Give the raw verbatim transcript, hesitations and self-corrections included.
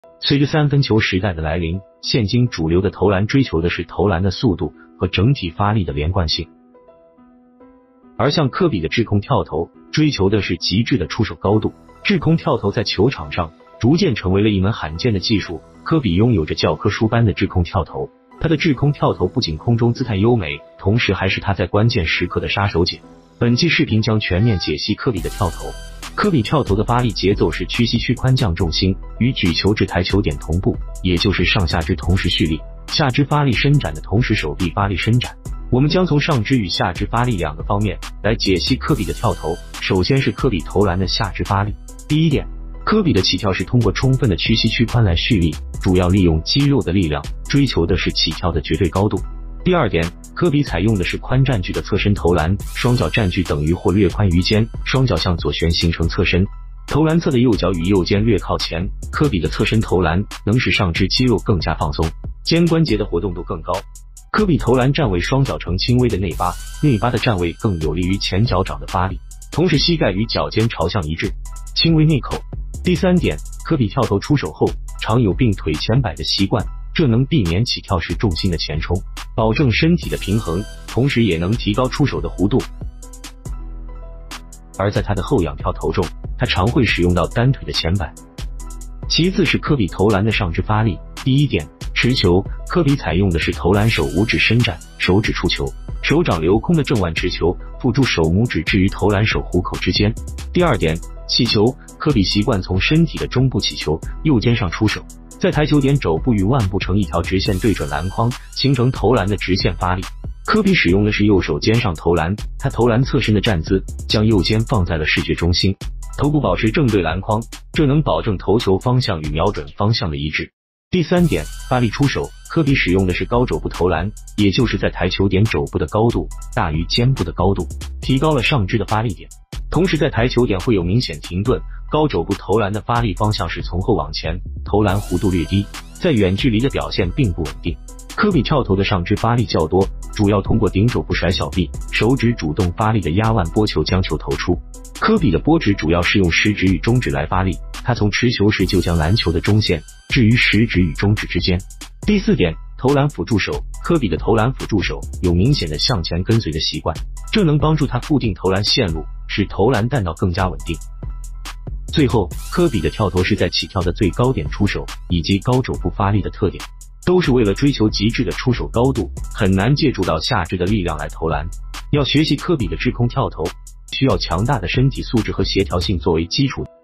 随着三分球时代的来临，现今主流的投篮追求的是投篮的速度和整体发力的连贯性，而像科比的滞空跳投追求的是极致的出手高度。滞空跳投在球场上逐渐成为了一门罕见的技术，科比拥有着教科书般的滞空跳投。他的滞空跳投不仅空中姿态优美，同时还是他在关键时刻的杀手锏。本期视频将全面解析科比的跳投。科比跳投的发力节奏是屈膝屈髋降重心，与举球至台球点同步，也就是上下肢同时蓄力，下肢发力伸展的同时手臂发力伸展。我们将从上肢与下肢发力两个方面来解析科比的跳投。首先是科比投篮的下肢发力。第一点，科比的起跳是通过充分的屈膝屈髋来蓄力，主要利用肌肉的力量，追求的是起跳的绝对高度。第二点，科比采用的是宽占据的侧身投篮，双脚占据等于或略宽于肩，双脚向左旋形成侧身，投篮侧的右脚与右肩略靠前。科比的侧身投篮能使上肢肌肉更加放松，肩关节的活动度更高。科比投篮站位双脚呈轻微的内八，内八的站位更有利于前脚掌的发力，同时膝盖与脚尖朝向一致，轻微内扣。第三点，科比跳投出手后常有并腿前摆的习惯，这能避免起跳时重心的前冲，保证身体的平衡，同时也能提高出手的弧度。而在他的后仰跳投中，他常会使用到单腿的前摆。其次是科比投篮的上肢发力。第一点，持球，科比采用的是投篮手五指伸展，手指触球，手掌留空的正腕持球，辅助手拇指置于投篮手虎口之间。第二点，起球，科比习惯从身体的中部起球，右肩上出手，在台球点肘部与腕部成一条直线对准篮筐，形成投篮的直线发力。科比使用的是右手肩上投篮，他投篮侧身的站姿，将右肩放在了视觉中心，头部保持正对篮筐，这能保证投球方向与瞄准方向的一致。第三点，发力出手，科比使用的是高肘部投篮，也就是在台球点肘部的高度大于肩部的高度，提高了上肢的发力点，同时在台球点会有明显停顿。高肘部投篮的发力方向是从后往前，投篮弧度略低，在远距离的表现并不稳定。科比跳投的上肢发力较多，主要通过顶肘部甩小臂，手指主动发力的压腕拨球将球投出。科比的拨指主要是用食指与中指来发力，他从持球时就将篮球的中线置于食指与中指之间。第四点，投篮辅助手，科比的投篮辅助手有明显的向前跟随的习惯，这能帮助他固定投篮线路，使投篮弹道更加稳定。最后，科比的跳投是在起跳的最高点出手，以及高肘部发力的特点，都是为了追求极致的出手高度，很难借助到下肢的力量来投篮。要学习科比的滞空跳投，需要强大的身体素质和协调性作为基础。